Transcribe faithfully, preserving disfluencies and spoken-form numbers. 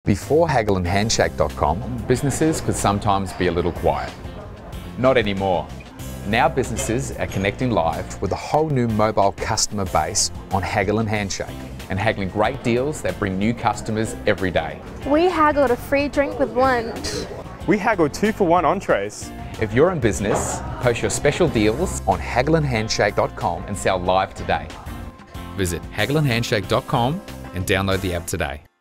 Before Haggle and handshake dot com, businesses could sometimes be a little quiet. Not anymore. Now businesses are connecting live with a whole new mobile customer base on Haggle and Handshake, and haggling great deals that bring new customers every day. We haggled a free drink with lunch. We haggled two for one entrees. If you're in business, post your special deals on Haggle and handshake dot com and sell live today. Visit Haggle and handshake dot com and download the app today.